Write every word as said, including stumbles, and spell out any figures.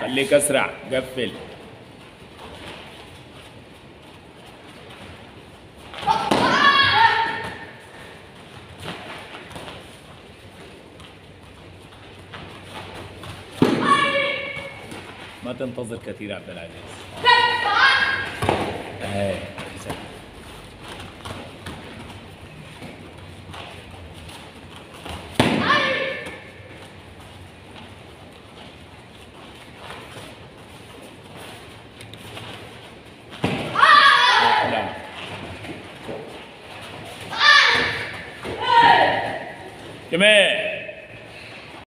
خليك اسرع، قفل. ما تنتظر كثير عبد العزيز. اهي كمان